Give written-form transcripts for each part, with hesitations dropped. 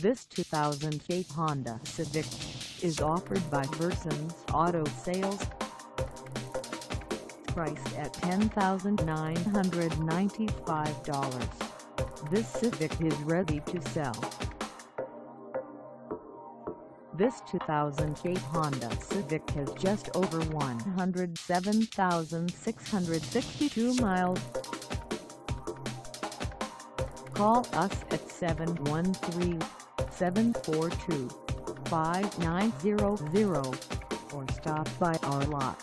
This 2008 Honda Civic is offered by Versons Auto Sales. Priced at $10,995, this Civic is ready to sell. This 2008 Honda Civic has just over 107,662 miles. Call us at 713-742-5900 or stop by our lot.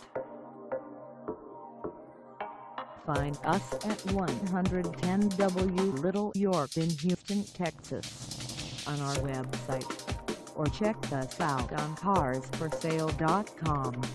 Find us at 110 W Little York in Houston, Texas, on our website, or check us out on carsforsale.com.